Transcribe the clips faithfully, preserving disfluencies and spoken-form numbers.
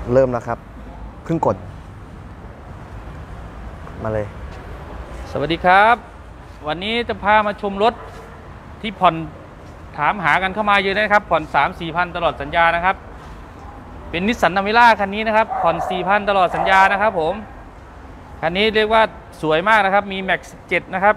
เริ่มแล้วครับเพิ่งกดมาเลยสวัสดีครับวันนี้จะพามาชมรถที่ผ่อนถามหากันเข้ามาเยอะนะครับผ่อน สามสี่ พันตลอดสัญญานะครับเป็นนิสสันนามิล่าคันนี้นะครับผ่อน สี่พันตลอดสัญญานะครับผมคันนี้เรียกว่าสวยมากนะครับมีแม็กซ์สิบเจ็ดนะครับ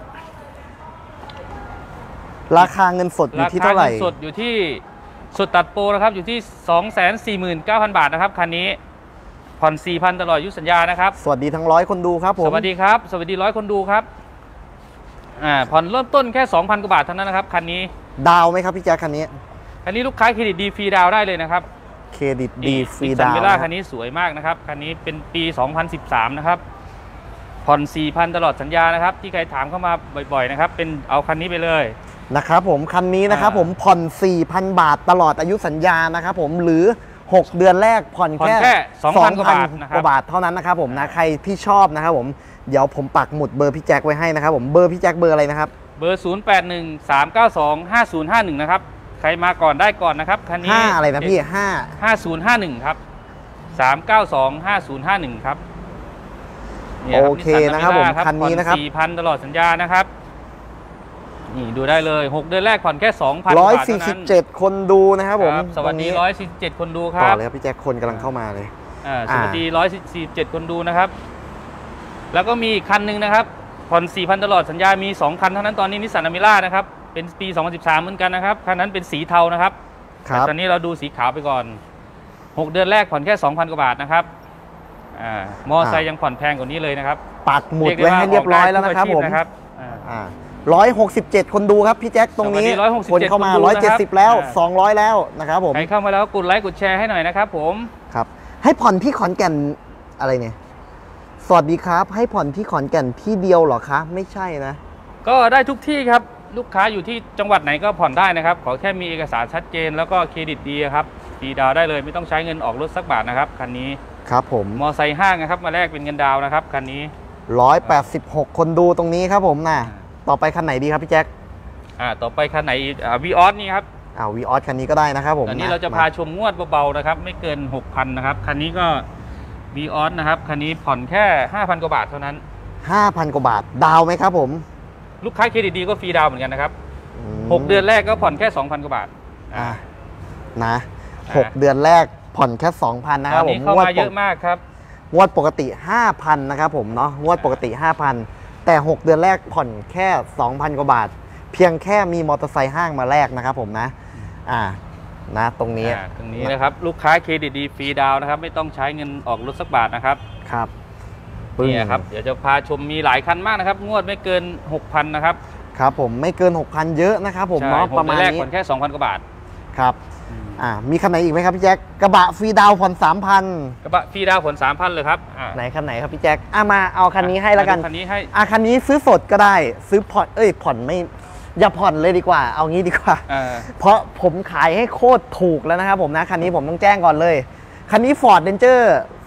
ราคาเงินสดอยู่ที่เท่าไหร่ราคาเงินสดอยู่ที่สดตัดโปรนะครับอยู่ที่ สองแสนสี่หมื่นเก้าพัน บาทนะครับคันนี้ผ่อน สี่พันตลอดอายุสัญญานะครับสวัสดีทั้งร้อยคนดูครับผมสวัสดีครับสวัสดีร้อยคนดูครับอ่าผ่อนเริ่มต้นแค่ สองพัน กว่าบาทเท่านั้นนะครับคันนี้ดาวไหมครับพี่แจ๊คคันนี้คันนี้ลูกค้าเครดิตดีฟรีดาวได้เลยนะครับเครดิตดีฟรีดาวนิสสันนามิล่าคันนี้สวยมากนะครับคันนี้เป็นปี สองพันสิบสาม นะครับผ่อน สี่พัน ตลอดสัญญานะครับที่ใครถามเข้ามาบ่อยๆนะครับเป็นเอาคันนี้ไปเลยนะครับผมคันนี้นะครับผมผ่อน สี่พัน บาทตลอดอายุสัญญานะครับผมหรือหกเดือนแรกผ่อนแค่สองพัน กว่าบาทกว่าบาทเท่านั้นนะครับผมนะใครที่ชอบนะครับผมเดี๋ยวผมปักหมุดเบอร์พี่แจ็คไว้ให้นะครับผมเบอร์พี่แจ็คเบอร์อะไรนะครับเบอร์ศูนย์ แปด หนึ่ง สาม เก้า สอง ห้า ศูนย์ ห้า หนึ่งนะครับใครมาก่อนได้ก่อนนะครับคันนี้ห้าอะไรนะพี่ห้าห้า ศูนย์ ห้า หนึ่งครับสาม เก้า สอง ห้า ศูนย์ ห้า หนึ่งครับโอเคนะครับผมคันนี้นะครับสี่พัน ตลอดสัญญานะครับนี่ดูได้เลยหกเดือนแรกผ่อนแค่ สองพันบาทหนึ่งร้อยสี่สิบเจ็ดคนดูนะครับผมสวัสดีหนึ่งร้อยสี่สิบเจ็ดคนดูครับต่อเลยครับพี่แจ็คคนกำลังเข้ามาเลยสวัสดีหนึ่งร้อยสี่สิบเจ็ดคนดูนะครับแล้วก็มีอีกคันหนึ่งนะครับผ่อน สี่พัน ตลอดสัญญามีสองคันเท่านั้นตอนนี้นิสสันนามิล่านะครับเป็นปีสองพันสิบสามเหมือนกันนะครับคันนั้นเป็นสีเทานะครับแต่ตอนนี้เราดูสีขาวไปก่อนหกเดือนแรกผ่อนแค่ สองพัน กว่าบาทนะครับอ่ามอไซค์ยังผ่อนแพงกว่านี้เลยนะครับปักหมุดไว้ให้เรียบร้อยแล้วนะครับผมอ่าร้อยหกสิบเจ็ดคนดูครับพี่แจ็คตรงนี้คนเข้ามาร้อยเจ็ดสิบแล้วสองร้อยแล้วนะครับผมใครเข้ามาแล้วกดไลค์กดแชร์ให้หน่อยนะครับผมครับให้ผ่อนที่ขอนแก่นอะไรเนี่ยสวัสดีครับให้ผ่อนที่ขอนแก่นที่เดียวเหรอคะไม่ใช่นะก็ได้ทุกที่ครับลูกค้าอยู่ที่จังหวัดไหนก็ผ่อนได้นะครับขอแค่มีเอกสารชัดเจนแล้วก็เครดิตดีครับฟรีดาวได้เลยไม่ต้องใช้เงินออกรถสักบาทนะครับคันนี้ครับผมมอไซค์ห้างนะครับมาแลกเป็นเงินดาวนะครับคันนี้ร้อยแปดสิบหกคนดูตรงนี้ครับผมนะต่อไปคันไหนดีครับพี่แจ็คอ่าต่อไปคันไหนอ่าวีออสนี่ครับอ่าวีออสคันนี้ก็ได้นะครับผมอันนี้เราจะพาชมงวดเบาๆนะครับไม่เกิน หกพัน นะครับคันนี้ก็วีออสนะครับคันนี้ผ่อนแค่ ห้าพัน กว่าบาทเท่านั้นห้าพัน กว่าบาทดาวไหมครับผมลูกค้าเครดิตดีก็ฟรีดาวเหมือนกันนะครับหกเดือนแรกก็ผ่อนแค่ สองพัน กว่าบาทอ่านะหกเดือนแรกผ่อนแค่ สองพัน นะครับผมเข้ามาเยอะมากครับงวดปกติ ห้าพัน นะครับผมเนาะงวดปกติ ห้าพัน แต่หกเดือนแรกผ่อนแค่ สองพัน กว่าบาทเพียงแค่มีมอเตอร์ไซค์ห้างมาแลกนะครับผมนะอ่านะตรงนี้ตรงนี้นะครับลูกค้าเครดิตดีฟรีดาวนะครับไม่ต้องใช้เงินออกรถสักบาทนะครับครับนี่ครับเดี๋ยวจะพาชมมีหลายคันมากนะครับงวดไม่เกิน หกพัน นะครับครับผมไม่เกิน หกพัน เยอะนะครับผมเนาะประมาณนี้ผ่อนแค่ สองพัน กว่าบาทครับอ่ามีคันไหนอีกไหมครับพี่แจ็คกระบะฟรีดาวผ่อน สามพันกระบะฟรีดาวผ่อน สามพัน เลยครับไหนคันไหนครับพี่แจ็คอ่ะมาเอาคันนี้ให้แล้วกันคันนี้ให้อ่ะคันนี้ซื้อสดก็ได้ซื้อผ่อนเอ้ยผ่อนไม่อย่าผ่อนเลยดีกว่าเอางี้ดีกว่าเพราะผมขายให้โคตรถูกแล้วนะครับผมนะคันนี้ผมต้องแจ้งก่อนเลยคันนี้ Ford Ranger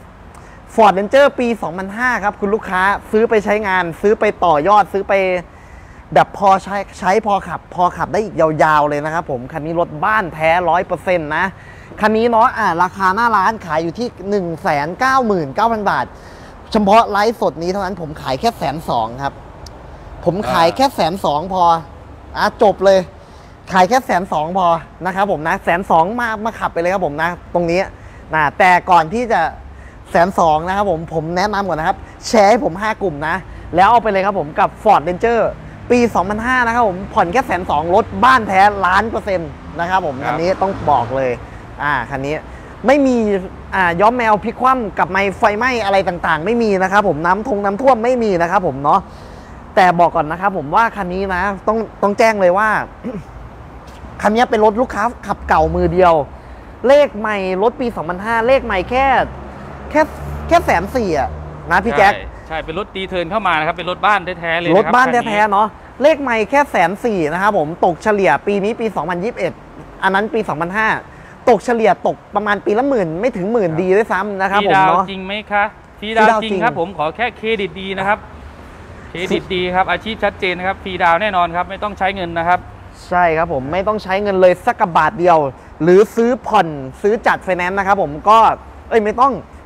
Ford Ranger ปี สองพันห้า ครับคุณลูกค้าซื้อไปใช้งานซื้อไปต่อยอดซื้อไปแบบพอใช้ใช้พอขับพอขับได้อีกยาวๆเลยนะครับผมคันนี้รถบ้านแท้ ร้อยเปอร์เซ็นต์ นะคันนี้เนาะอ่าราคาหน้าร้านขายอยู่ที่ หนึ่งแสนเก้าหมื่นเก้าพัน บาทเฉพาะไลฟ์สดนี้เท่านั้นผมขายแค่แสนสองครับผมขายแค่แสนสองพออ่ะจบเลยขายแค่แสนสองพอนะครับผมนะแสนสองมามาขับไปเลยครับผมนะตรงนี้นะแต่ก่อนที่จะแสนสองนะครับผมผมแนะนำก่อนนะครับแชร์ให้ผมห้ากลุ่มนะแล้วเอาไปเลยครับผมกับ Ford Ranger ปี สองพันห้า นะครับผมผ่อนแค่แสนสองรถบ้านแท้ล้านเปอร์เซ็นต์นะครับผมคันนี้ต้องบอกเลยอ่าคันนี้ไม่มีอ่าย้อมแมวพลิกคว่ำกับไม้ไฟไหม้อะไรต่างๆไม่มีนะครับผมน้ำทงน้ำท่วมไม่มีนะครับผมเนาะแต่บอกก่อนนะครับผมว่าคันนี้นะต้องต้องแจ้งเลยว่า คันนี้เป็นรถลูกค้าขับเก่ามือเดียวเลขใหม่รถปี สองพันห้า เลขใหม่แค่แค่แค่แสนสี่อ่ะนะพี่แจ๊คใช่เป็นรถตีเทิร์นเข้ามานะครับเป็นรถบ้านแท้ๆเลยรถบ้านแท้ๆเนาะเลขใหม่แค่แสนสี่นะครับผมตกเฉลี่ยปีนี้ปีสองพันยี่สิบเอ็ดอันนั้นปี สองพันห้า ตกเฉลี่ยตกประมาณปีละหมื่นไม่ถึงหมื่นดีด้วยซ้ำนะครับผมเนาะจริงไหมคะฟรีดาวจริงครับผมขอแค่เครดิตดีนะครับเครดิตดีครับอาชีพชัดเจนนะครับฟรีดาวแน่นอนครับไม่ต้องใช้เงินนะครับใช่ครับผมไม่ต้องใช้เงินเลยสักกระบาทเดียวหรือซื้อผ่อนซื้อจัดไฟแนนซ์นะครับผมก็เอ้ยไม่ต้อง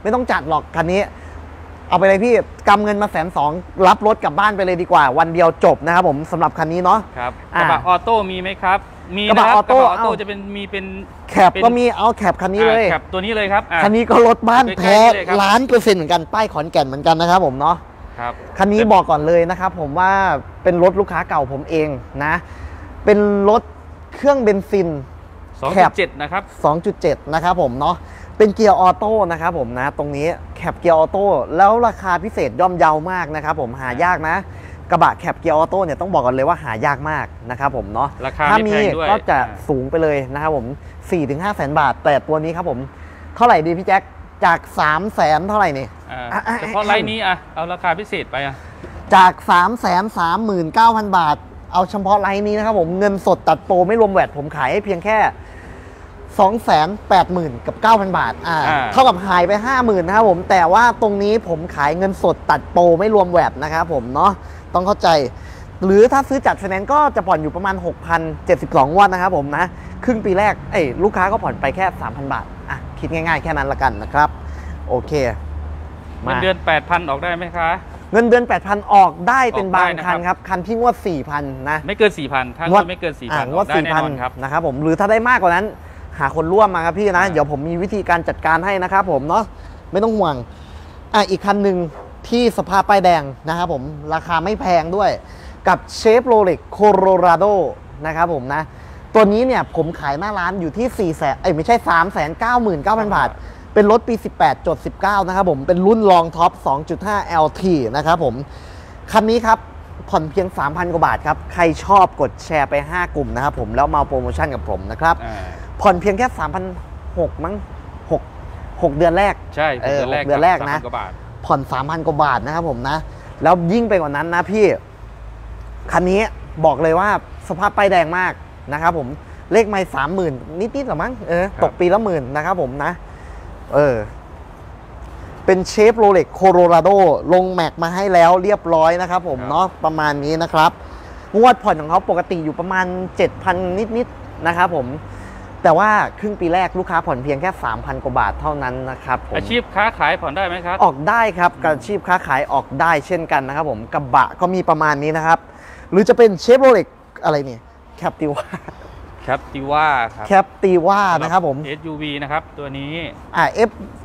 ไม่ต้องจัดหรอกคันนี้เอาไปเลยพี่กำเงินมาแสนสองรับรถกลับบ้านไปเลยดีกว่าวันเดียวจบนะครับผมสำหรับคันนี้เนาะครับกระบะออโต้มีไหมครับมีกระบะออโต้ออโต้จะเป็นมีเป็นแคปก็มีเอาแคปคันนี้เลยแคปตัวนี้เลยครับคันนี้ก็รถบ้านแท้ล้านเปอร์เซ็นต์เหมือนกันป้ายขอนแก่นเหมือนกันนะครับผมเนาะครับคันนี้บอกก่อนเลยนะครับผมว่าเป็นรถลูกค้าเก่าผมเองนะเป็นรถเครื่องเบนซินสองจุดเจ็ด นะครับสองจุดเจ็ด นะครับผมเนาะเป็นเกียร์ออโต้นะครับผมนะตรงนี้แคปเกียร์ออโต้แล้วราคาพิเศษย่อมเยาวมากนะครับผมหายากนะกระบะแคปเกียร์ออโต้เนี่ยต้องบอกกันเลยว่าหายากมากนะครับผมเนาะราคาถ้ามีก็จะสูงไปเลยนะครับผม สี่ถึงห้า แสนบาทแต่ตัวนี้ครับผมเท่าไหร่ดีพี่แจ็คจาก สามแสน เท่าไหร่นี่เฉพาะไลน์นี้อ่ะเอาราคาพิเศษไปอ่ะจาก สามแสนสามหมื่นเก้าพัน บาทเอาเฉพาะไลน์นี้นะครับผมเงินสดตัดโปรไม่รวมแวตผมขายให้เพียงแค่ สองแสนแปดหมื่น กับ เก้าพัน บาทอ่าเท่ากับหายไป ห้าหมื่น นะครับผมแต่ว่าตรงนี้ผมขายเงินสดตัดโปรไม่รวมแวตนะครับผมเนาะต้องเข้าใจหรือถ้าซื้อจัดไฟแนนซ์ก็จะผ่อนอยู่ประมาณ หกพันเจ็ดสิบสอง งวดนะครับผมนะครึ่งปีแรกเอ้ยลูกค้าก็ผ่อนไปแค่ สามพัน บาทอ่ะคิดง่ายๆแค่นั้นละกันนะครับโอเคเงินเดือน แปดพัน ออกได้ไหมคะเงินเดือน แปดพัน ออกได้เป็นบางคันครับคันที่งวด สี่พัน นะไม่เกิน สี่พัน ถ้างวดไม่เกิน สี่พันงวด สี่พัน ครับนะครับผมหรือถ้าได้มากกว่านั้นหาคนร่วมมาครับพี่นะเดี๋ยวผมมีวิธีการจัดการให้นะครับผมเนาะไม่ต้องห่วงอ่ะอีกคันหนึ่งที่สภาพป้ายแดงนะครับผมราคาไม่แพงด้วยกับเชฟโรเล็กโคโลราโดนะครับผมนะตัวนี้เนี่ยผมขายหน้าร้านอยู่ที่สี่แสนเอ้ยไม่ใช่ สามแสนเก้าหมื่นเก้าพัน บาทเป็นรถปี สิบแปดจดสิบเก้า นะครับผมเป็นรุ่นลองท็อป สองจุดห้า แอล ที นะครับผมคันนี้ครับผ่อนเพียง สามพัน กว่าบาทครับใครชอบกดแชร์ไปห้ากลุ่มนะครับผมแล้วมาโปรโมชั่นกับผมนะครับผ่อนเพียงแค่ สามพันหกร้อย มั้ง6 6เดือนแรกใช่เออเดือนแรกนะผ่อน สามพัน กว่าบาทนะครับผมนะแล้วยิ่งไปกว่านั้นนะพี่คันนี้บอกเลยว่าสภาพป้ายแดงมากนะครับผมเลขไม่สามหมื่นนิดๆหรอมั้งเออตกปีละหมื่นนะครับผมนะเออเป็นเชฟโรเล็กโคโลราโดลงแม็กมาให้แล้วเรียบร้อยนะครับผมเนาะประมาณนี้นะครับงวดผ่อนของเขาปกติอยู่ประมาณ เจ็ดพัน นิดๆนะครับผมแต่ว่าครึ่งปีแรกลูกค้าผ่อนเพียงแค่ สามพัน กว่าบาทเท่านั้นนะครับผมอาชีพค้าขายผ่อนได้ไหมครับออกได้ครับอาชีพค้าขายออกได้เช่นกันนะครับผมกระบะก็มีประมาณนี้นะครับหรือจะเป็นเชฟโรเล็กอะไรเนี่ยแคปติว่าแคปติว่าครับแคปติว่านะครับผมเอส ยู วี นะครับตัวนี้อ่า F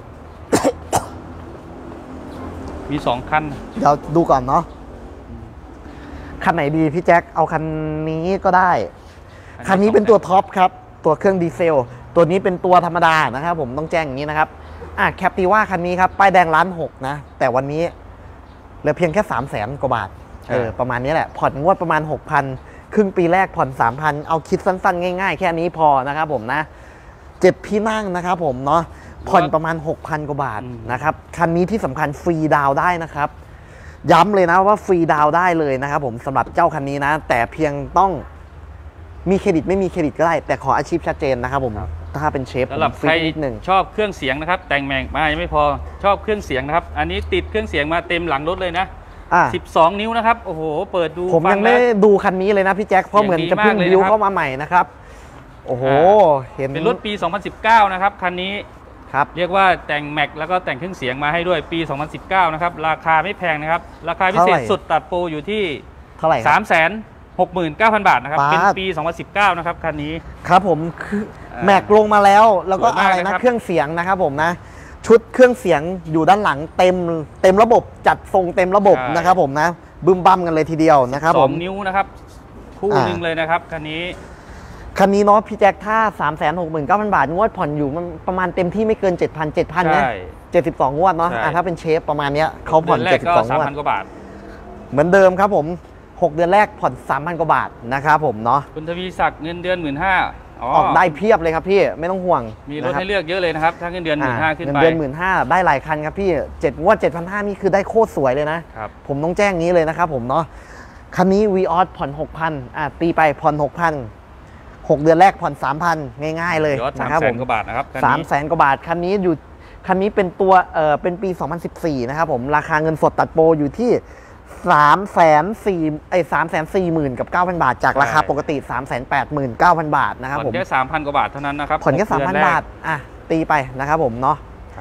มีสองคันเดี๋ยวดูก่อนเนาะคันไหนดีพี่แจ็คเอาคันนี้ก็ได้คันนี้เป็นตัวท็อปครับตัวเครื่องดีเซลตัวนี้เป็นตัวธรรมดานะครับผมต้องแจ้งอย่างนี้นะครับอ่ะแคปติว่าคันนี้ครับป้ายแดงล้านหกนะแต่วันนี้เหลือเพียงแค่สามแสนกว่าบาทเออประมาณนี้แหละผ่อนงวดประมาณ หกพัน ครึ่งปีแรกผ่อน สามพัน เอาคิดสั้นๆง่ายๆแค่นี้พอนะครับผมนะเจ็ดที่นั่งนะครับผมเนาะผ่อนประมาณ หกพัน กว่าบาทนะครับคันนี้ที่สำคัญฟรีดาวได้นะครับย้ำเลยนะว่าฟรีดาวได้เลยนะครับผมสำหรับเจ้าคันนี้นะแต่เพียงต้องมีเครดิตไม่มีเครดิตก็ได้แต่ขออาชีพชัดเจนนะครับผมถ้าเป็นเชฟสำหรับใครชอบเครื่องเสียงนะครับแต่งแม็กมายังไม่พอชอบเครื่องเสียงนะครับอันนี้ติดเครื่องเสียงมาเต็มหลังรถเลยนะสิบสองนิ้วนะครับโอ้โหเปิดดูผมยังไม่ดูคันนี้เลยนะพี่แจ็คเพราะเหมือนจะเพิ่งบิวเข้ามาใหม่นะครับโอ้โหเห็นเป็นรถปีสองพันสิบเก้านะครับคันนี้ครับเรียกว่าแต่งแม็กแล้วก็แต่งเครื่องเสียงมาให้ด้วยปีสองพันสิบเก้านะครับราคาไม่แพงนะครับราคาพิเศษสุดตัดโปรอยู่ที่เท่าไหร่สามแสนหกหมื่นเก้าพัน บาทนะครับเป็นปีสองพันสิบเก้านะครับคันนี้ครับผมคือแม็กลงมาแล้วแล้วก็อะไรนะเครื่องเสียงนะครับผมนะชุดเครื่องเสียงอยู่ด้านหลังเต็มเต็มระบบจัดทรงเต็มระบบนะครับผมนะบึ้มบั้มกันเลยทีเดียวนะครับผมสองนิ้วนะครับคู่หนึ่งเลยนะครับคันนี้คันนี้เนาะพี่แจ็คถ้า สามแสนหกหมื่นเก้าพัน บาทงวดผ่อนอยู่มันประมาณเต็มที่ไม่เกิน เจ็ดพัน เจ็ดพัน นะเจ็ดสิบสองงวดเนาะถ้าเป็นเชฟประมาณเนี้ยเขาผ่อนเจ็ดสิบสองงวดสามพัน กว่าบาทเหมือนเดิมครับผมหกเดือนแรกผ่อน สามพัน กว่าบาทนะครับผมเนาะคุณทวีศักดิ์เงินเดือน หนึ่งหมื่นห้าพันออกได้เพียบเลยครับพี่ไม่ต้องห่วงมีรถให้เลือกเยอะเลยนะครับถ้าเงินเดือน หนึ่งหมื่นห้าพัน ขึ้นไปเงินเดือน หนึ่งหมื่นห้าพัน ได้หลายคันครับพี่เจ็ดงวด เจ็ดพันห้าร้อย นี่คือได้โคตรสวยเลยนะครับผมต้องแจ้งงี้เลยนะครับผมเนาะคันนี้ วี ออส ผ่อน หกพัน อ่ะตีไปผ่อน หกพัน หกเดือนแรกผ่อน สามพัน ง่ายๆเลยนะครับผมสามแสนกว่าบาทนะครับสามแสนกว่าบาทคันนี้อยู่คันนี้เป็นตัวเอ่อเป็นปีสองพันสิบสี่นะครับผมราคาเงินสดตัดโปรอยู่ที่สามแสนสี่ไอ้สามแสนสี่หมื่นกับเก้าพันบาทจากราคาปกติสามแสนแปดหมื่นเก้าพันบาทนะครับผมผ่อนแค่สามพันกว่าบาทเท่านั้นนะครับผ่อนแค่สามพันบาทอ่ะตีไปนะครับผมเนาะ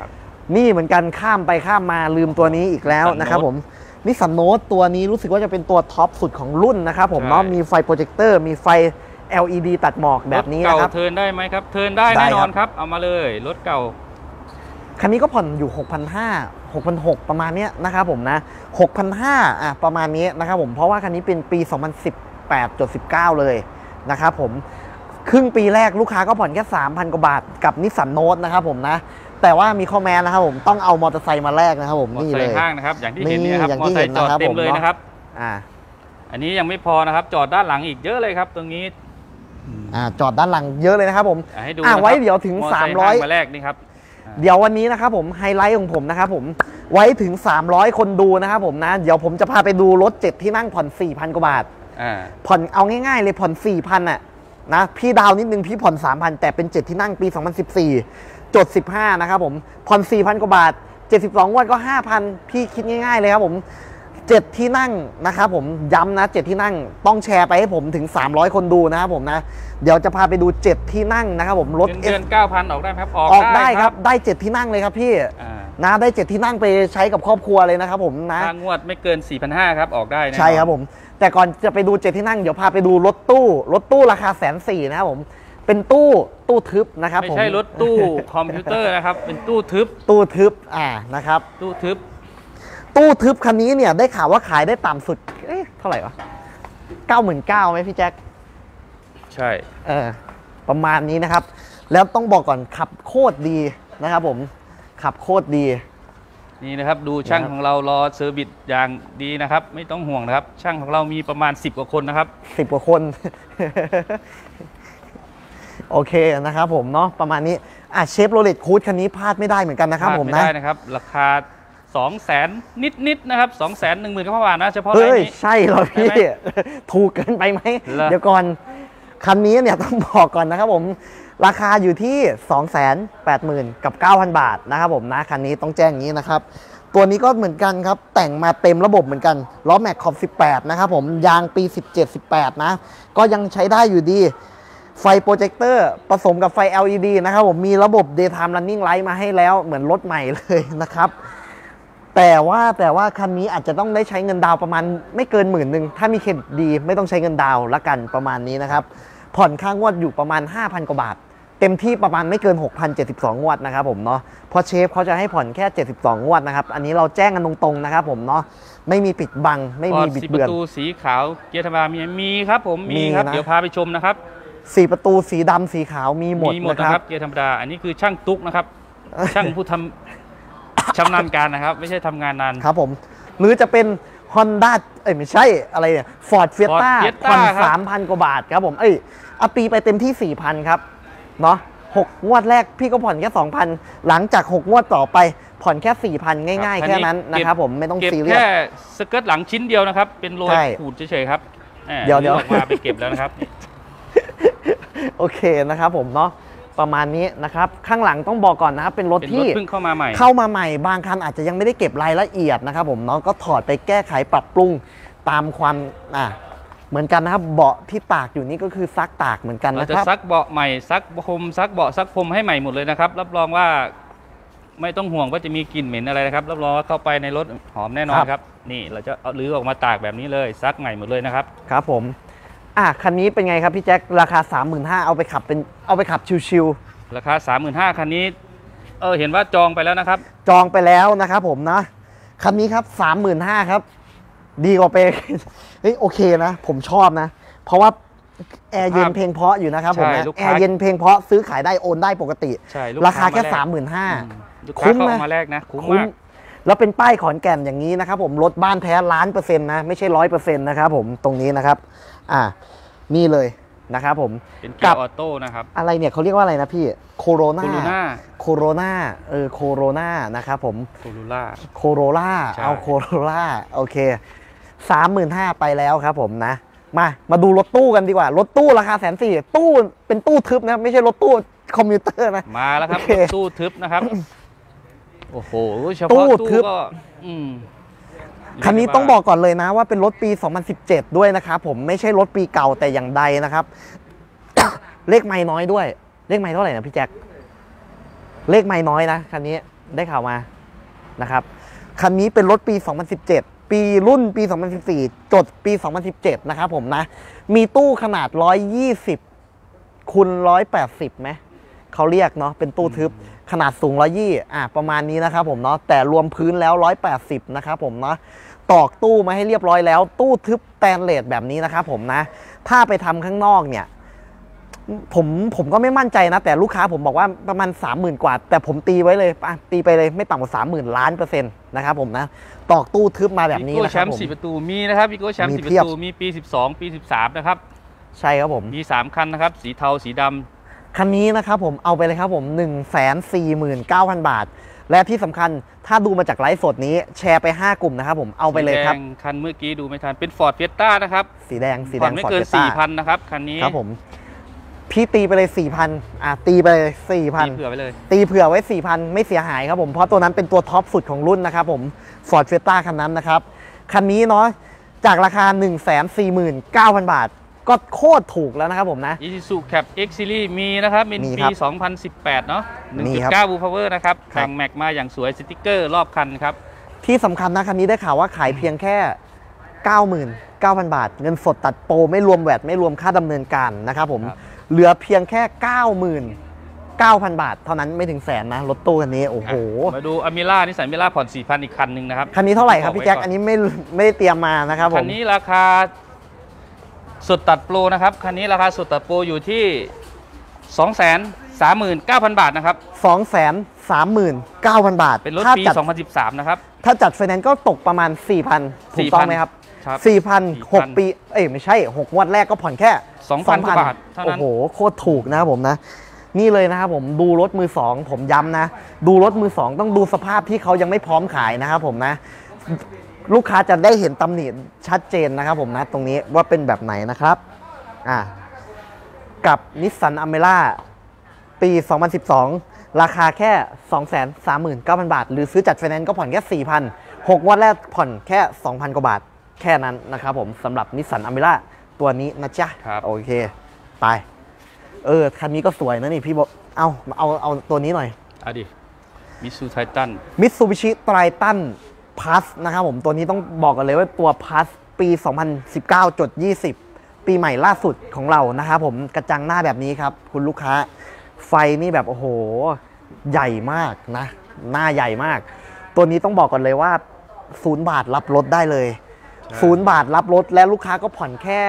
นี่เหมือนกันข้ามไปข้ามมาลืมตัวนี้อีกแล้วนะครับผมนิสสันโนตตัวนี้รู้สึกว่าจะเป็นตัวท็อปสุดของรุ่นนะครับผมเนาะมีไฟโปรเจคเตอร์มีไฟ แอล อี ดี ตัดหมอกแบบนี้นะครับรถเก่าเทิร์นได้ไหมครับเทิร์นได้แน่นอนครับเอามาเลยรถเก่าคันนี้ก็ผ่อนอยู่ หกพันห้าร้อย หกพันหกร้อย ประมาณนี้นะครับผมนะ หกพันห้าร้อย อ่ะประมาณนี้นะครับผมเพราะว่าคันนี้เป็นปี สองพันสิบแปด สิบเก้า เลยนะครับผมครึ่งปีแรกลูกค้าก็ผ่อนแค่ สามพัน กว่าบาทกับนิสสันโนตนะครับผมนะแต่ว่ามีข้อแม้นะครับผมต้องเอามอเตอร์ไซค์มาแลกนะครับผมนี่เลยห้างนะครับอย่างที่เห็นนี่ครับมอเตอร์ไซค์จอดเต็มเลยนะครับอ่าอันนี้ยังไม่พอนะครับจอดด้านหลังอีกเยอะเลยครับตรงนี้อ่าจอดด้านหลังเยอะเลยนะครับผมให้ดูอ่าไว้เดี๋ยวถึงสามร้อยมาแรกนี่ครับเดี๋ยววันนี้นะครับผมไฮไลท์ของผมนะครับผมไว้ถึงสามร้อยคนดูนะครับผมนะเดี๋ยวผมจะพาไปดูรถเจ็ดที่นั่งผ่อน สี่พัน กว่าบาทอ่าผ่อนเอาง่ายๆเลยผ่อน สี่พัน น่ะนะพี่ดาวนิดนึงพี่ผ่อน สามพัน แต่เป็นเจ็ดที่นั่งปีสองพันสิบสี่จดสิบห้านะครับผมผ่อน สี่พัน กว่าบาทเจ็ดสิบสองงวดก็ ห้าพัน พี่คิดง่ายๆเลยครับผมเจ็ดที่นั่งนะครับผมย้ำนะเจ็ดที่นั่งต้องแชร์ไปให้ผมถึงสามร้อยคนดูนะครับผมนะเดี๋ยวจะพาไปดูเจ็ดที่นั่งนะครับผมรถเดือน เก้าพัน ออกได้ครับออกได้ครับได้เจ็ดที่นั่งเลยครับพี่นะได้เจ็ดที่นั่งไปใช้กับครอบครัวเลยนะครับผมนะค่างวดไม่เกิน สี่พันห้าร้อย ครับออกได้ใช่ครับผมแต่ก่อนจะไปดูเจ็ดที่นั่งเดี๋ยวพาไปดูรถตู้รถตู้ราคาแสนสี่นะครับผมเป็นตู้ตู้ทึบนะครับไม่ใช่รถตู้คอมพิวเตอร์นะครับเป็นตู้ทึบตู้ทึบอ่านะครับตู้ทึบตู้ทึบคันนี้เนี่ยได้ข่าวว่าขายได้ต่ำสุดเอ๊ะเท่าไหร่วะเก้าหมื่นเก้าไหมพี่แจ็คใช่เออประมาณนี้นะครับแล้วต้องบอกก่อนขับโคตรดีนะครับผมขับโคตรดีนี่นะครับดูช่างของเรารอเซอร์วิสอย่างดีนะครับไม่ต้องห่วงนะครับช่างของเรามีประมาณสิบกว่าคนนะครับสิบกว่าคน โอเคนะครับผมเนาะประมาณนี้อ่ะเชฟโรเลตคูดคันนี้พลาดไม่ได้เหมือนกันนะครับผมนะไม่ได้นะครับราคาสองแสนนิดนิดนะครับสองแสนหนึ่งหมื่นก็พอบาทนะเฉพาะเฮ้ยใช่เหรอพี่ถูกเกินไปไหมเดี๋ยวก่อนคันนี้เนี่ยต้องบอกก่อนนะครับผมราคาอยู่ที่ สองแสนแปดหมื่น กับ เก้าพัน บาทนะครับผมนะคันนี้ต้องแจ้งอย่างนี้นะครับตัวนี้ก็เหมือนกันครับแต่งมาเต็มระบบเหมือนกันล้อแม็กขอบสิบแปดนะครับผมยางปีสิบเจ็ด สิบแปดนะก็ยังใช้ได้อยู่ดีไฟโปรเจคเตอร์ผสมกับไฟ แอล อี ดี นะครับผมมีระบบ Daytime Running Light มาให้แล้วเหมือนรถใหม่เลยนะครับแต่ว่าแต่ว่าคันนี้อาจจะต้องได้ใช้เงินดาวประมาณไม่เกินหมื่นหนึ่งถ้ามีเครดิตดีไม่ต้องใช้เงินดาวละกันประมาณนี้นะครับผ่อนค่างวดอยู่ประมาณ ห้าพัน กว่าบาทเต็มที่ประมาณไม่เกิน หกพันเจ็ดสิบสอง งวดนะครับผมเนาะเพราะเชฟเขาจะให้ผ่อนแค่เจ็ดสิบสอง งวดนะครับอันนี้เราแจ้งกันตรงๆนะครับผมเนาะไม่มีปิดบังไม่มีบิดเบือนประตูสีขาวเกียร์ธรรมดามีมีครับผมมีครับเดี๋ยวพาไปชมนะครับสี่ประตูสีดำสีขาวมีหมดนะครับเกียร์ธรรมดาอันนี้คือช่างตุ๊กนะครับช่างผู้ทำชำนาญการนะครับไม่ใช่ทำงานนานครับผมหรือจะเป็น Honda เอ้ยไม่ใช่อะไรเนี่ย Ford Fiesta ผ่อน สามพัน กว่าบาทครับผมเอ้ยเอาตีไปเต็มที่ สี่พัน ครับเนาะหกงวดแรกพี่ก็ผ่อนแค่ สองพัน หลังจากหกงวดต่อไปผ่อนแค่ สี่พัน ง่ายๆแค่นั้นนะครับผมไม่ต้องซีเรียสแค่สเกิร์ตหลังชิ้นเดียวนะครับเป็นรอยขูดเฉยๆครับเดี๋ยวเดี๋ยวออกมาไปเก็บแล้วนะครับโอเคนะครับผมเนาะประมาณนี้นะครับข้างหลังต้องบอกก่อนนะครับเป็นรถที่เพิ่งเข้ามาใหม่เข้ามาใหม่บางคันอาจจะยังไม่ได้เก็บรายละเอียดนะครับผมเนาะก็ถอดไปแก้ไขปรับปรุงตามความอ่ะเหมือนกันนะครับเบาะที่ตากอยู่นี่ก็คือซักตากเหมือนกันนะครับเราจะซักเบาะใหม่ซักพรมซักเบาะซักพรมให้ใหม่หมดเลยนะครับรับรองว่าไม่ต้องห่วงว่าจะมีกลิ่นเหม็นอะไรนะครับรับรองว่าเข้าไปในรถหอมแน่นอนครับนี่เราจะเอาลื้อออกมาตากแบบนี้เลยซักใหม่หมดเลยนะครับครับผมอ่ะคันนี้เป็นไงครับพี่แจ็คราคา สามหมื่นห้าพัน เอาไปขับเป็นเอาไปขับชิวๆราคา สามหมื่นห้าพัน คันนี้เออเห็นว่าจองไปแล้วนะครับจองไปแล้วนะครับผมนะคันนี้ครับ สามหมื่นห้าพัน ครับดีกว่าไปเฮ้ยโอเคนะผมชอบนะเพราะว่าแอร์เย็นเพลงเพราะอยู่นะครับผมนะแอร์เย็นเพลงเพราะซื้อขายได้โอนได้ปกติราคาแค่ สามหมื่นห้าพันคุ้มนะมาแรกนะคุ้มมากแล้วเป็นป้ายขอนแก่นอย่างนี้นะครับผมรถบ้านแท้ล้านเปอร์เซ็นต์นะไม่ใช่ร้อยเปอร์เซ็นต์นะครับผมตรงนี้นะครับอ่านี่เลยนะครับผมเป็นเกียร์ออโต้นะครับอะไรเนี่ยเขาเรียกว่าอะไรนะพี่โคโรนาโคโรนาเออโคโรนานะครับผมโคโรล่าโคโรล่าเอาโคโรล่าโอเคสามหมื่นห้าไปแล้วครับผมนะมามาดูรถตู้กันดีกว่ารถตู้ราคาแสนสี่ตู้เป็นตู้ทึบนะไม่ใช่รถตู้คอมพิวเตอร์นะมาแล้วครับตู้ทึบนะครับโอ้โหเฉพาะตู้ก็คันนี้ต้องบอกก่อนเลยนะว่าเป็นรถปีสองพันสิบเจ็ดด้วยนะครับผมไม่ใช่รถปีเก่าแต่อย่างใดนะครับ เลขไม้น้อยด้วยเลขไม้เท่าไหร่นะพี่แจ็คเลขไม้น้อยนะคันนี้ได้ข่าวมานะครับคันนี้เป็นรถปี สองพันสิบเจ็ด ปีรุ่นปี สองพันสิบสี่ จดปี สองพันสิบเจ็ด นะครับผมนะมีตู้ขนาดหนึ่งร้อยยี่สิบคูณหนึ่งร้อยแปดสิบไหมเขาเรียกเนาะเป็นตู้ทึบขนาดสูงหนึ่งร้อยยี่สิบอ่ะประมาณนี้นะครับผมเนาะแต่รวมพื้นแล้วหนึ่งร้อยแปดสิบนะครับผมเนาะตอกตู้มาให้เรียบร้อยแล้วตู้ทึบสแตนเลสแบบนี้นะครับผมนะถ้าไปทำข้างนอกเนี่ยผมผมก็ไม่มั่นใจนะแต่ลูกค้าผมบอกว่าประมาณ สามหมื่น กว่าแต่ผมตีไว้เลยอ่ะตีไปเลยไม่ต่ำกว่า สามหมื่น ล้านเปอร์เซ็นต์นะครับผมนะตอกตู้ทึบมาแบบนี้นะครับผมวิโก้แชมป์สี่ประตูมีนะครับวิโก้แชมป์สี่ประตูมีปีสิบสองปีสิบสามนะครับใช่ครับผมมีสามคันนะครับสีเทาสีดำคันนี้นะครับผมเอาไปเลยครับผม หนึ่งแสนสี่หมื่นเก้าพัน บาทและที่สำคัญถ้าดูมาจากไลฟ์สดนี้แชร์ไปห้ากลุ่มนะครับผมเอาไปเลยครับคันเมื่อกี้ดูไม่ทันเป็น Ford Fiesta นะครับสีแดงสีแดงไม่เกิน สี่พัน นะครับคันนี้ครับผมพี่ตีไปเลย สี่พัน อ่ะตีไปเลย สี่พันตีเผื่อไปเลยตีเผื่อไว้ สี่พัน ไม่เสียหายครับผมเพราะตัวนั้นเป็นตัวท็อปสุดของรุ่นนะครับผม Ford Fiesta คันนั้นนะครับคันนี้เนาะจากราคา หนึ่งแสนสี่หมื่นเก้าพัน บาทก็โคตรถูกแล้วนะครับผมนะ Isuzu Cap X Series มีนะครับเป็นปี สองพันสิบแปด เนาะ หนึ่งจุดเก้า Blue Power นะครับแต่งแม็กมาอย่างสวยสติ๊กเกอร์รอบคันครับที่สำคัญนะคันนี้ได้ข่าวว่าขายเพียงแค่ เก้าหมื่นเก้าพัน บาทเงินสดตัดโปรไม่รวมแวตไม่รวมค่าดำเนินการนะครับผมเหลือเพียงแค่ เก้าหมื่นเก้าพัน บาทเท่านั้นไม่ถึงแสนนะรถตู้คันนี้โอ้โหมาดูอเมร่านิสสันอเมร่าผ่อน สี่พัน อีกคันหนึ่งนะครับคันนี้เท่าไหร่ครับพี่แจ็คอันนี้ไม่ไม่ได้เตรียมมานะครับผมคันนี้ราคาสดตัดโปรนะครับคันนี้ราคาสดตัดโปรอยู่ที่ สองแสนสามหมื่นเก้าพัน บาทนะครับสองแสนสามหมื่นเก้าพัน บาทเป็นรถปีสองพันสิบสามนะครับถ้าจัดไฟแนนซ์ก็ตกประมาณ สี่พัน ถูกต้องไหมครับ สี่พัน หก ปีเอ้ยไม่ใช่หกงวดแรกก็ผ่อนแค่สองพัน บาทเท่านั้นโอ้โหโคตรถูกนะครับผมนะนี่เลยนะครับผมดูรถมือสองผมย้ำนะดูรถมือสองต้องดูสภาพที่เขายังไม่พร้อมขายนะครับผมนะลูกค้าจะได้เห็นตำหนิชัดเจนนะครับผมนะตรงนี้ว่าเป็นแบบไหนนะครับอ่ะกับนิสสันอเมร่าปี สองพันสิบสอง ราคาแค่ สองแสนสามหมื่นเก้าพัน บาทหรือซื้อจัดไฟแนนซ์ก็ผ่อนแค่ สี่พัน หกงวดแรกผ่อนแค่ สองพัน กว่าบาทแค่นั้นนะครับผมสำหรับนิสสันอเมร่าตัวนี้นะจ๊ะโอเคไปเออคันนี้ก็สวยนะนี่พี่บอกเอาเอาเอาตัวนี้หน่อยเอาดิมิตซูไททันมิตซูบิชิไททันพลัสนะครับผมตัวนี้ต้องบอกกันเลยว่าตัวพลัสปี สองพันสิบเก้า จด ยี่สิบ ปีใหม่ล่าสุดของเรานะครับผมกระจังหน้าแบบนี้ครับคุณลูกค้าไฟนี่แบบโอ้โหใหญ่มากนะหน้าใหญ่มากตัวนี้ต้องบอกก่อนเลยว่าศูนย์บาทรับรถได้เลยศูนย์บาทรับรถและลูกค้าก็ผ่อนแค่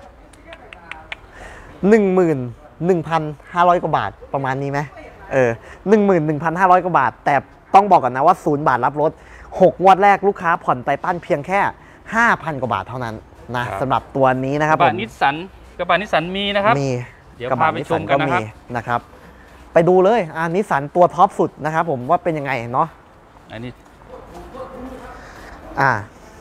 หนึ่งหมื่นหนึ่งพันห้าร้อยกว่าบาทประมาณนี้ไหมเออหนึ่งหมื่นหนึ่งพันห้าร้อยกว่าบาทแต่ต้องบอกก่อนนะว่าศูนย์บาทรับรถหกงวดแรกลูกค้าผ่อนไตตันเพียงแค่ห้าพันกว่าบาทเท่านั้นนะสำหรับตัวนี้นะครับกระบะนิสสันกระบะนิสสันมีนะครับมีเดี๋ยวพาไปชมกันนะครับนะครับไปดูเลยอ่านิสสันตัวท็อปสุดนะครับผมว่าเป็นยังไงเนาะอันนี้อ่า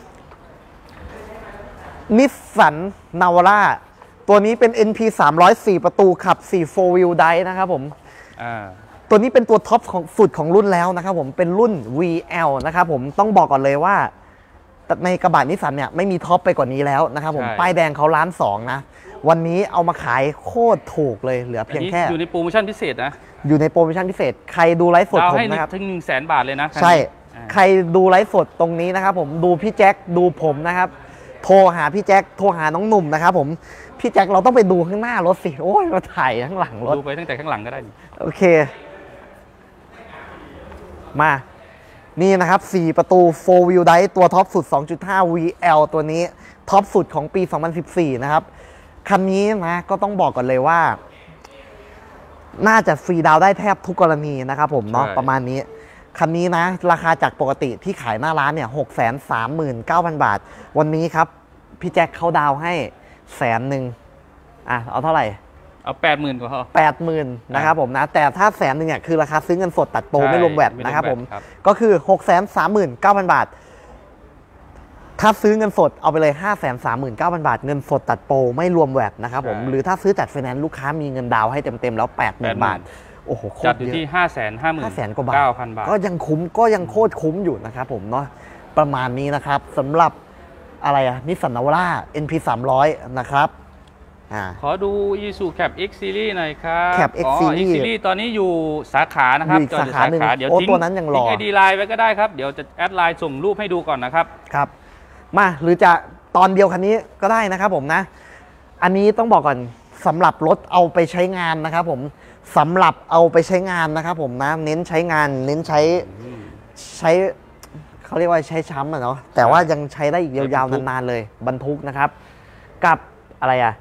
นิสสันนาวาร่าตัวนี้เป็น เอ็น พี สามร้อยสี่ ประตูขับสี่ โฟร์ Wheel Drive นะครับผมอ่าตัวนี้เป็นตัวท็อปของสุดของรุ่นแล้วนะครับผมเป็นรุ่น วี แอล นะครับผมต้องบอกก่อนเลยว่าในกระบะนิสสันเนี่ยไม่มีท็อปไปกว่านี้แล้วนะครับผมป้ายแดงเขาล้านสองนะวันนี้เอามาขายโคตรถูกเลยเหลือเพียงแค่อยู่ในโปรโมชั่นพิเศษนะอยู่ในโปรโมชั่นพิเศษใครดูไลฟ์สดผมนะครับถึงหนึ่งแสนบาทเลยนะใช่ใครดูไลฟ์สดตรงนี้นะครับผมดูพี่แจ็คดูผมนะครับโทรหาพี่แจ็คโทรหาน้องหนุ่มนะครับผมพี่แจ็คเราต้องไปดูข้างหน้ารถสิโอ้ยมาถ่ายข้างหลังรถดูไปตั้งแต่ข้างหลังก็ได้โอเคมานี่นะครับสี่ประตู โฟร์ Wheel Drive ตัวท็อปสุด สองจุดห้า วี แอล ตัวนี้ท็อปสุดของปี สองพันสิบสี่ นะครับคันนี้นะก็ต้องบอกก่อนเลยว่าน่าจะฟรีดาวได้แทบทุกกรณีนะครับผมเนาะประมาณนี้คันนี้นะราคาจากปกติที่ขายหน้าร้านเนี่ย หกแสนสามหมื่นเก้าพัน บาทวันนี้ครับพี่แจ็คเขาดาวให้แสนหนึ่งอ่ะเอาเท่าไหร่เอาแปดหมื่นกว่าเขาแปดหมื่นนะครับผมนะแต่ถ้าแสนหนึ่งเนี่ยคือราคาซื้อเงินสดตัดโปรไม่รวมแวตนะครับผมก็คือ หกแสนสามหมื่นเก้าพัน บาทถ้าซื้อเงินสดเอาไปเลย ห้าแสนสามหมื่นเก้าพัน บาทเงินสดตัดโปรไม่รวมแวตนะครับผมหรือถ้าซื้อจัดไฟแนนซ์ลูกค้ามีเงินดาวให้เต็มๆแล้ว แปดหมื่น บาทโอ้โหจัดอยู่ที่ ห้าแสนห้าหมื่นกว่าบาท เก้าพัน บาทก็ยังคุ้มก็ยังโคตรคุ้มอยู่นะครับผมเนาะประมาณนี้นะครับสำหรับอะไรอะนิสสันนาวาร่า เอ็น พี สามร้อยนะครับอ่าขอดู Isuzu Cap X Series หน่อยครับ Cap X อ๋อ Series X Series ตอนนี้อยู่สาขานะครับอยู่อีกจอดสาขาหนึ่งเดี๋ยวโอ้ทิ้งตัวนั้นยังรอทิ้งไอดีไลน์ไว้ก็ได้ครับ เดี๋ยวจะแอดไลน์ส่งรูปให้ดูก่อนนะครับครับมาหรือจะตอนเดียวคันนี้ก็ได้นะครับผมนะ อันนี้ต้องบอกก่อนสำหรับรถเอาไปใช้งานนะครับผมสำหรับเอาไปใช้งานนะครับผมนะเน้นใช้งานเน้นใช้ใช้เขาเรียกว่าใช้ช้ำอะเนาะแต่ว่ายังใช้ได้อีกยาวๆนานๆเลยบรรทุกนะครับ กับอะไรอะ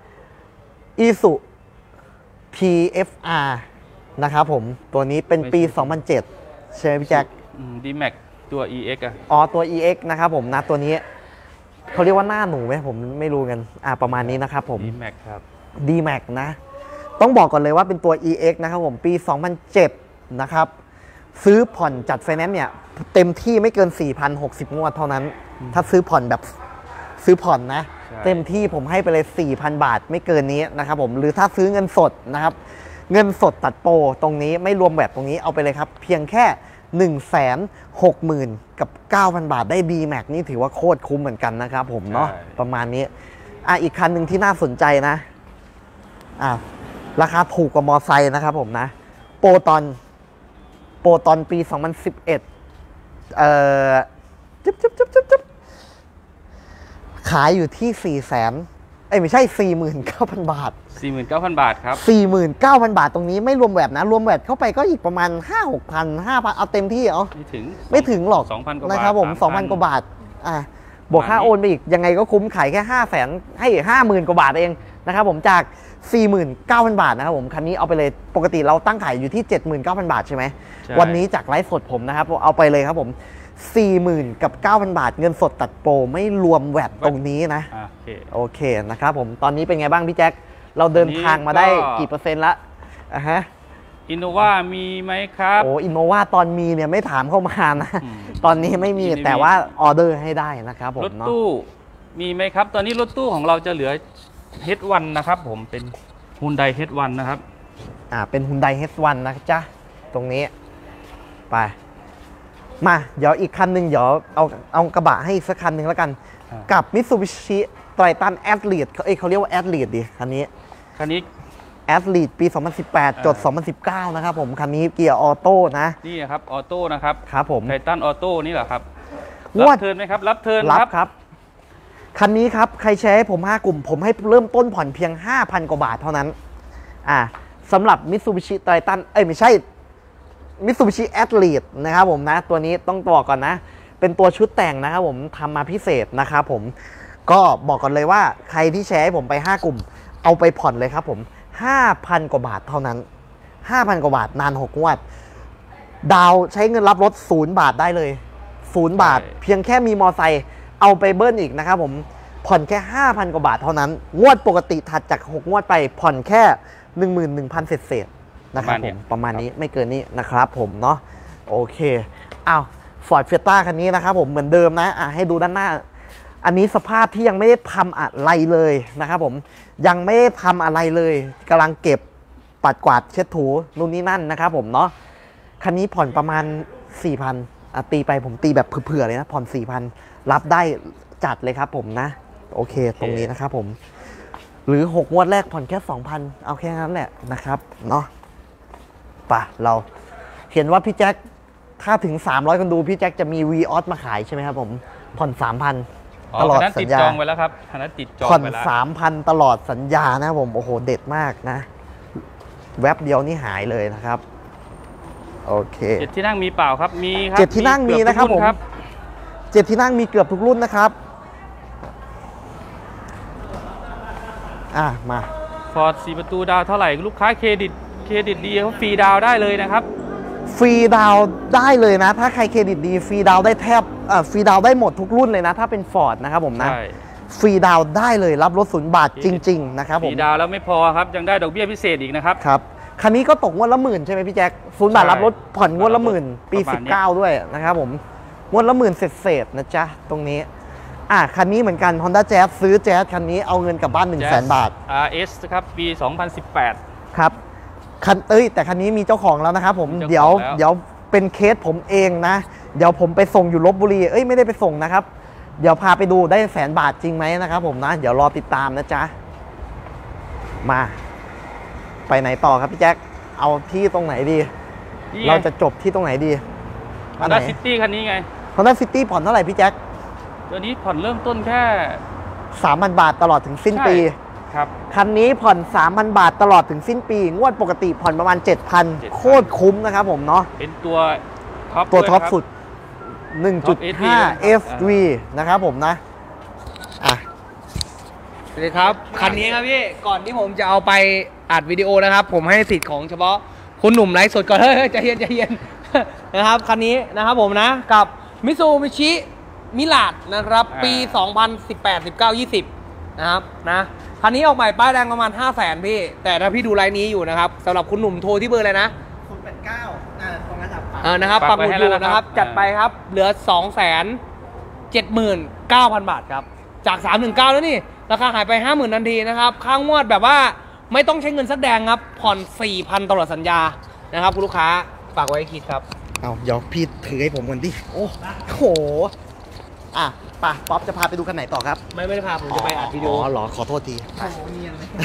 Isuzu ที เอฟ อาร์ นะครับผมตัวนี้เป็นปี สองพันเจ็ด ใช่ไหมพี่แจ็คดีแม็กตัว อี เอ็กซ์ อ่ะอ๋อตัว อี เอ็กซ์ นะครับผมนะตัวนี้เขาเรียกว่าหน้าหนูไหมผมไม่รู้กันอ่าประมาณนี้นะครับผมดีแม็กครับดีแม็ก นะต้องบอกก่อนเลยว่าเป็นตัว อี เอ็กซ์ นะครับผมปี สองพันเจ็ด นะครับซื้อผ่อนจัดไฟแนนซ์เนี่ยเต็มที่ไม่เกิน สี่พันหกสิบ งวดเท่านั้น ถ้าซื้อผ่อนแบบซื้อผ่อนนะเต็มที่ผมให้ไปเลย สี่พัน บาทไม่เกินนี้นะครับผมหรือถ้าซื้อเงินสดนะครับเงินสดตัดโปรตรงนี้ไม่รวมแบบตรงนี้เอาไปเลยครับเพียงแค่ หนึ่งแสนหกหมื่น กับ เก้าพัน บาทได้ D Max นี่ถือว่าโคตรคุ้มเหมือนกันนะครับผมเนาะประมาณนี้อ่ะอีกคันหนึ่งที่น่าสนใจนะอ่ะราคาถูกกว่ามอไซค์นะครับผมนะโปรตอนโปรตอนปี สองพันสิบเอ็ด เอ่อจิ๊บจิ๊บจิ๊บจิ๊บจิ๊บขายอยู่ที่ สี่แสน เอ้ยไม่ใช่ สี่หมื่นเก้าพัน บาทสี่หมื่นเก้าพัน บาทครับสี่หมื่นเก้าพัน บาทตรงนี้ไม่รวมแวตนะรวมแวตเข้าไปก็อีกประมาณ ห้าหกพัน ห้าพัน เอาเต็มที่เอาไม่ถึงไม่ถึงหรอกสองพันกว่าบาทนะครับผม สองพัน กว่าบาทอ่ะบวกค่าโอนไปอีกยังไงก็คุ้มขายแค่ ห้าแสน ให้ ห้าหมื่น กว่าบาทเองนะครับผมจาก สี่หมื่นเก้าพัน บาทนะครับผมคันนี้เอาไปเลยปกติเราตั้งขายอยู่ที่ เจ็ดหมื่นเก้าพัน บาทใช่ไหมวันนี้จากไลฟ์สดผมนะครับเอาไปเลยครับผม สี่หมื่น กับ เก้าพัน บาทเงินสดตัดโปรไม่รวมแวตตรงนี้นะโอเคโอเคนะครับผมตอนนี้เป็นไงบ้างพี่แจ็คเราเดินทางมาได้กี่เปอร์เซ็นต์ละอ่ะฮะอินโนวามีไหมครับโอ้อินโนวาตอนมีเนี่ยไม่ถามเข้ามานะตอนนี้ไม่มีแต่ว่าออเดอร์ให้ได้นะครับผมรถตู้มีไหมครับตอนนี้รถตู้ของเราจะเหลือ เอช วัน นะครับผมเป็น Hyundai เอช วัน นะครับอ่าเป็น Hyundai เอช วัน นะจ๊ะตรงนี้ไปมาเดี๋ยวอีกคันหนึ่งเดี๋ยวเอาเอากระบะให้อีกสักคันหนึ่งแล้วกันกับ Mitsubishi Triton Athlete เขาเอ้ยเขาเรียกว่า Athlete ดิคันนี้คันนี้ Athlete ปี สองพันสิบแปด จด สองพันสิบเก้า นะครับผมคันนี้เกียร์ออโต้นะนี่ครับออโต้นะครับครับผม Triton ออโต้นี่แหละครับรับเทิร์นไหมครับรับเทิร์นรับครับคันนี้ครับใครแชร์ให้ผมห้ากลุ่มผมให้เริ่มต้นผ่อนเพียง ห้าพัน กว่าบาทเท่านั้นอ่าสำหรับ Mitsubishi Triton เอ้ยไม่ใช่ Mitsubishi Athlete นะครับผมนะตัวนี้ต้องบอกก่อนนะเป็นตัวชุดแต่งนะครับผมทำมาพิเศษนะครับผมก็บอกก่อนเลยว่าใครที่แชร์ให้ผมไปห้ากลุ่มเอาไปผ่อนเลยครับผม ห้าพัน กว่าบาทเท่านั้น ห้าพัน กว่าบาทนานหกงวดดาวใช้เงินรับรถศูนย์บาทได้เลยศูนย์บาทเพียงแค่มีมอไซค์เอาไปเบิ้ลอีกนะครับผมผ่อนแค่ ห้าพัน กว่าบาทเท่านั้นงวดปกติถัดจากหกงวดไปผ่อนแค่ หนึ่งหมื่นหนึ่งพัน เศษๆนะครับผมประมาณนี้ไม่เกินนี้นะครับผมเนาะโอเคอ้าว Ford Fiesta คันนี้นะครับผมเหมือนเดิมนะอ่ะให้ดูด้านหน้าอันนี้สภาพที่ยังไม่ได้ทำอะไรเลยนะครับผมยังไม่ได้ทำอะไรเลยกำลังเก็บปัดกวาดเช็ดถูนู่นนี่นั่นนะครับผมเนาะคันนี้ผ่อนประมาณ สี่พัน อ่ะตีไปผมตีแบบเผื่อๆเลยนะผ่อน สี่พัน รับได้จัดเลยครับผมนะโอเคตรงนี้นะครับผมหรือหกงวดแรกผ่อนแค่ สองพัน เอาแค่นั้นแหละนะครับเนาะป่ะเราเห็นว่าพี่แจ็คถ้าถึงสามร้อยคนดูพี่แจ็คจะมี วี ออส มาขายใช่ไหมครับผมผ่อน สามพัน ตลอดสัญญาติดจองไว้แล้วครับคันนั้นติดจองผ่อน สามพัน ตลอดสัญญานะผมโอ้โหเด็ดมากนะแวบเดียวนี่หายเลยนะครับโอเคเจ็ดที่นั่งมีเปล่าครับมีครับเจ็ดที่นั่งมีนะครับผมเจ็ดที่นั่งมีเกือบทุกรุ่นนะครับอ่ะมา Ford สี่ประตูดาวเท่าไหร่ลูกค้าเครดิตเครดิตดีเขาฟรีดาวได้เลยนะครับฟรีดาวได้เลยนะถ้าใครเครดิตดีฟรีดาวได้แทบอ่าฟรีดาวได้หมดทุกรุ่นเลยนะถ้าเป็น Ford นะครับผมนะฟรีดาวได้เลยรับรถศูนย์บาทจริงๆนะครับผมฟรีดาวแล้วไม่พอครับยังได้ดอกเบี้ยพิเศษอีกนะครับครับคันนี้ก็ตกงวดละหมื่นใช่ไหมพี่แจ็คศูนย์บาทรับรถผ่อนงวดละหมื่นปีสิบเก้าด้วยนะครับผมงวดละหมื่นเศษๆนะจ๊ะตรงนี้อ่ะคันนี้เหมือนกัน Honda Jazz ซื้อ Jazz คันนี้เอาเงินกลับบ้าน หนึ่งแสน บาทอาร์ เอส ครับปีสองพันสิบแปดครับคันเอ้ยแต่คันนี้มีเจ้าของแล้วนะครับผมเดี๋ยวเดี๋ยวเป็นเคสผมเองนะเดี๋ยวผมไปส่งอยู่ลพบุรีเอ้ยไม่ได้ไปส่งนะครับเดี๋ยวพาไปดูได้แสนบาทจริงไหมนะครับผมนะเดี๋ยวรอติดตามนะจ๊ะมาไปไหนต่อครับพี่แจ็คเอาที่ตรงไหนดีเราจะจบที่ตรงไหนดี Honda City คันนี้ไง Honda City ผ่อนเท่าไหร่พี่แจ็คตัวนี้ผ่อนเริ่มต้นแค่สามพัน บาทตลอดถึงสิ้นปีครับคันนี้ผ่อน สามพัน บาทตลอดถึงสิ้นปีงวดปกติผ่อนประมาณ เจ็ดพัน โคตรคุ้มนะครับผมเนาะเป็นตัวท็อปตัวท็อปสุด หนึ่งจุดห้า เอฟ วี นะครับผมนะอ่ะสวัสดีครับคันนี้ครับพี่ก่อนที่ผมจะเอาไปอัดวิดีโอนะครับผมให้สิทธิ์ของเฉพาะคุณหนุ่มไลฟ์สดก่อนเฮ้ยใจเย็นใจเย็นนะครับคันนี้นะครับผมนะกับ Mitsubishi Mirage นะครับปี สองพันสิบแปด สิบเก้า ยี่สิบ นะครับนะคันนี้ออกใหม่ป้ายแดงประมาณ ห้าแสน พี่แต่ถ้าพี่ดูไลน์นี้อยู่นะครับสำหรับคุณหนุ่มโทรที่เบอร์อะไรนะศูนย์ แปด เก้าอ่าตรงนั้นเออนะครับปักหมุดอยู่นะครับจัดไปครับเหลือ สองแสนเจ็ดหมื่นเก้าพัน บาทครับจาก สามหมื่นเก้าพัน แล้วนี่ราคาหายไป ห้าหมื่น ทันทีนะครับค่างวดแบบว่าไม่ต้องใช้เงินสักแดงครับผ่อน สี่พัน ตลอดสัญญานะครับคุณลูกค้าฝากไว้คิดครับเอาเดี๋ยวพี่ถือให้ผมก่อนดิโอ้โหอ่ะป่ะป๊อปจะพาไปดูคันไหนต่อครับไม่ไม่ได้พาผมจะไปอัดวิดีโออ๋อเหรอขอโทษทีโอ้โหเนียนเลย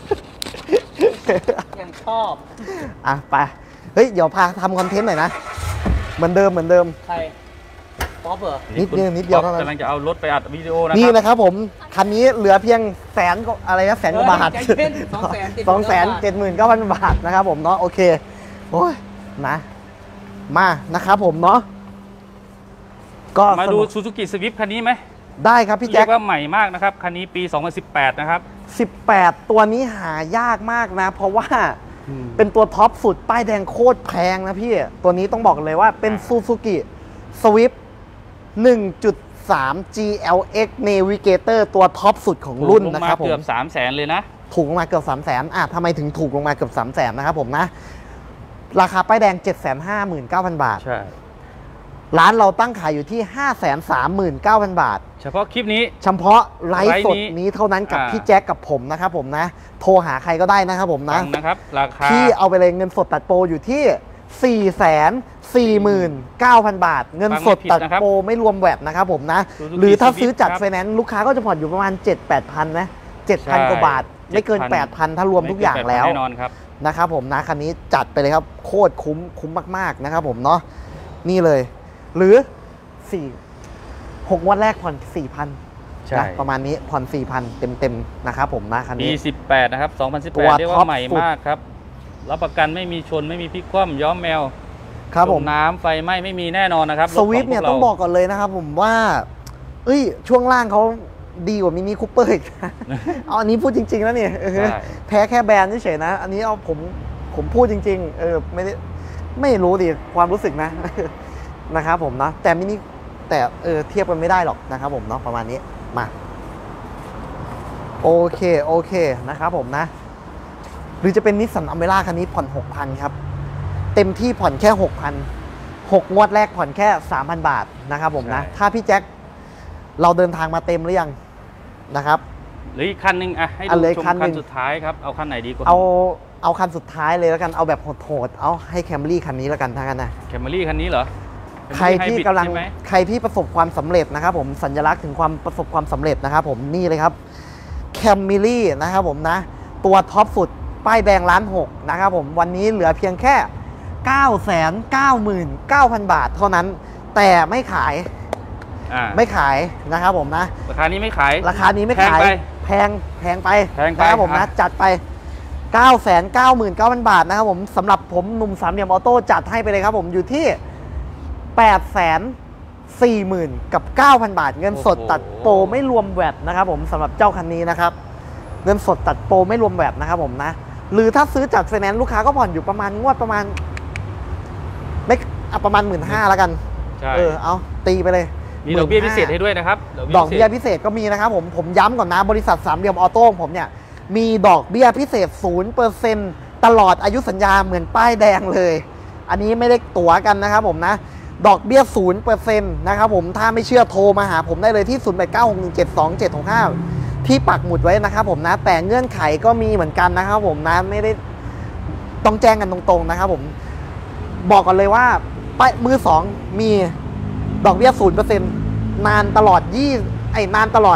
ยังชอบอ่ะไปเฮ้ยเดี๋ยวพาทำคอนเทนต์หน่อยนะเหมือนเดิมเหมือนเดิมใครป๊อปเหรอนิดเดียวนิดเดียวเท่านั้นกำลังจะเอารถไปอัดวิดีโอนะครับนี่นะครับผมคันนี้เหลือเพียงแสนอะไรนะแสนกว่าบาทสองแสนเจ็ดหมื่นเก้าพันบาทนะครับผมเนาะโอเคโอ้ยนะมานะครับผมเนาะก็มาดู Suzuki Swift คันนี้ไหมได้ครับพี่แจ็คเรียกว่าใหม่มากนะครับคันนี้ปีสองพันสิบแปดนะครับสิบแปดตัวนี้หายากมากนะเพราะว่าเป็นตัวท็อปสุดป้ายแดงโคตรแพงนะพี่ตัวนี้ต้องบอกเลยว่าเป็น Suzuki Swift หนึ่งจุดสาม จี แอล เอ็กซ์ Navigator ตัวท็อปสุดของรุ่นนะครับผมเกือบ สามแสน เลยนะถูกลงมาเกือบ สามแสน อ่ะทำไมถึงถูกลงมาเกือบ สามแสน นะครับผมนะราคาป้ายแดง เจ็ดแสนห้าหมื่นเก้าพัน บาทใช่ร้านเราตั้งขายอยู่ที่ ห้าแสนสามหมื่นเก้าพัน บาทเฉพาะคลิปนี้เฉพาะไลฟ์สดนี้เท่านั้นกับพี่แจ็คกับผมนะครับผมนะโทรหาใครก็ได้นะครับผมนะนะครับราคาที่เอาไปเลยเงินสดตัดโปรอยู่ที่ สี่แสนสี่หมื่นเก้าพัน บาทเงินสดตัดโปรไม่รวมแวตนะครับผมนะหรือถ้าซื้อจัดไฟแนนซ์ลูกค้าก็จะผ่อนอยู่ประมาณ เจ็ดแปดพัน นะ เจ็ดพัน กว่าบาทไม่เกิน แปดพัน ถ้ารวมทุกอย่างแล้วแน่นอนครับนะครับผมนะคันนี้จัดไปเลยครับโคตรคุ้มคุ้มมากๆนะครับผมเนาะนี่เลยหรือสี่หกงวดแรกผ่อน สี่พัน นะประมาณนี้ผ่อน สี่พัน เต็มๆนะครับผมนะคันนี้ปีสิบแปดนะครับสองพันสิบแปดเรียกว่าใหม่มากครับรับประกันไม่มีชนไม่มีพลิกคว่ำย้อมแมวครับผมน้ำไฟไหม้ไม่มีแน่นอนนะครับสวิฟต์เนี่ยต้องบอกก่อนเลยนะครับผมว่าเอ้ยช่วงล่างเขาดีกว่ามินิคูเปอร์อีกเอาอันนี้พูดจริงๆนะเนี่ยแพ้แค่แบรนด์เฉยๆนะอันนี้เอาผมผมพูดจริงๆเออไม่ได้ไม่รู้ดิความรู้สึกนะนะครับผมนะแต่มินิแต่เออเทียบกันไม่ได้หรอกนะครับผมเนาะประมาณนี้มาโอเคโอเคนะครับผมนะหรือจะเป็นนิสสันอเมร่าคันนี้ผ่อน หกพัน ครับเต็มที่ผ่อนแค่ หกพัน หกงวดแรกผ่อนแค่ สามพัน บาทนะครับผมนะถ้าพี่แจ็คเราเดินทางมาเต็มหรือยังนะครับหรืออีกคันนึงอ่ะให้ดูชมคันสุดท้ายครับเอาคันไหนดีกว่าเอาเอาคันสุดท้ายเลยแล้วกันเอาแบบโหดๆเอาให้แคมรี่คันนี้แล้วกันทั้งนั้นนะแคมรี่คันนี้เหรอใครที่กำลังใครที่ประสบความสำเร็จนะครับผมสัญลักษณ์ถึงความประสบความสำเร็จนะครับผมนี่เลยครับแคมรี่นะครับผมนะตัวท็อปสุดป้ายแดงล้านหกนะครับผมวันนี้เหลือเพียงแค่ เก้าแสนเก้าหมื่นเก้าพัน บาทเท่านั้นแต่ไม่ขายไม่ขายนะครับผมนะราคานี้ไม่ขายราคานี้ไม่ขายแพงแพงไปแพงไปนะครับผมนะจัดไป เก้าแสนเก้าหมื่นเก้าพัน บาทนะครับผมสำหรับผมหนุ่มสามเหลี่ยมออโต้จัดให้ไปเลยครับผมอยู่ที่ แปดแสนสี่หมื่น กับ เก้าพัน บาทเงินสดตัดโปรไม่รวมแวตนะครับผมสำหรับเจ้าคันนี้นะครับเงินสดตัดโปรไม่รวมแวตนะครับผมนะหรือถ้าซื้อจัดไฟแนนซ์ลูกค้าก็ผ่อนอยู่ประมาณงวดประมาณไม่ประมาณ หนึ่งหมื่นห้าพัน แล้วกันเออเอาตีไปเลยมีดอกเบี้ยพิเศษให้ด้วยนะครับดอกเบี้ยพิเศษก็มีนะครับผมผมย้ำก่อนนะบริษัทสามเหลี่ยมออโต้ผมเนี่ยมีดอกเบี้ยพิเศษ ศูนย์เปอร์เซ็นต์ ตลอดอายุสัญญาเหมือนป้ายแดงเลยอันนี้ไม่ได้ตั๋วกันนะครับผมนะดอกเบี้ย ศูนย์เปอร์เซ็นต์ นะครับผมถ้าไม่เชื่อโทรมาหาผมได้เลยที่ ศูนย์ แปด เก้า หก หนึ่ง เจ็ด สอง เจ็ด หก ห้า ที่ปักหมุดไว้นะครับผมนะแต่เงื่อนไขก็มีเหมือนกันนะครับผมนะไม่ได้ต้องแจ้งกันตรงๆนะครับผมบอกกันเลยว่าป้ายมือสองมีดอกเบี้ย ศูนย์เปอร์เซ็นต์ นานตลอดยี่ไอ้นานตลอด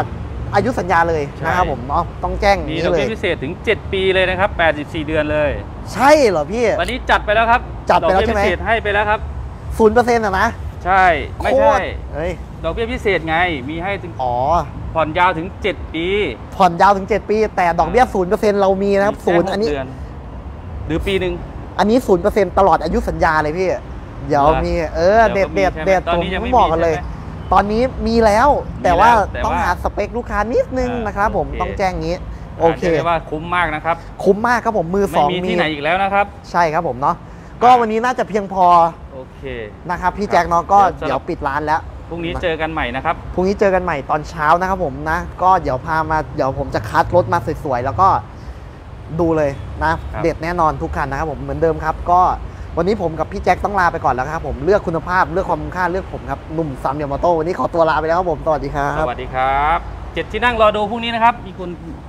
อายุสัญญาเลยนะครับผมเนาะต้องแจ้งมีนี้ดอกเลเบี้ยยพิเศษถึงเจ็ดปีเลยนะครับแปดสิบสี่เดือนเลยใช่เหรอพี่วันนี้จัดไปแล้วครับจัดไปแล้วดอกใช่เบี้ยไหมพิเศษให้ไปแล้วครับศูนย์เปอร์เซ็นต์อะนะใช่ไม่โคใช่ตรเฮ้ยดอกเบี้ยพิเศษไงมีให้ถึงอ๋อผ่อนยาวถึงเจ็ดปีผ่อนยาวถึงเจ็ดปี แต่ดอกเบี้ยศูนย์เปอร์เซ็นต์เรามีนะครับมีศูนย์แค่หกอันนี้เดืหรือปีหนึ่งอันนี้ศูนย์เปอร์เซ็นต์ตลอดอายุสัญญาเลยพี่ เดี๋ยวเหรอมีเออเดี๋เด็ยดวก็มีเด็ดใช่ไหมเด็ดตอนผมนี้ยังไม่ต้องบอกกันเลยมีใช่ไหมตอนนี้มีแล้ว แต่ว่าแต่ต้องว่าหาสเปคลูกค้านิดนึงอ่านนะครับผมโอเคต้องแจ้งงี้ โอเครียกได้ว่าคุ้มมากนะครับคุ้มมากครับผมมือสไม่องมีที่ไหนอีกแล้วนะครับใช่ครับผมเนาะก็วันนี้น่าจะเพียงพอโอเคนะครับพี่แจ็คเนาะก็เดี๋ยวเดี๋ยวปิดร้านแล้วพรุ่งนี้เจอกันใหม่นะครับพรุ่งนี้เจอกันใหม่ตอนเช้านะครับผมนะ ก็เดี๋ยวพามาเดี๋ยวผมจะคัดรถมาสวยๆแล้วก็ดูเลยนะครับเด็ดแน่นอนทุกคันนะครับผมเหมือนเดิมครับ ก็วันนี้ผมกับพี่แจ็คต้องลาไปก่อนแล้วครับผมเลือกคุณภาพเลือกความคุ้มค่าเลือกผมครับหนุ่มสามเหลี่ยมมอโต้วันนี้ขอตัวลาไปแล้วครับผมสวัสดีครับสวัสดีครับเจ็ดที่นั่งรอดูพรุ่งนี้นะครับ มีคุณ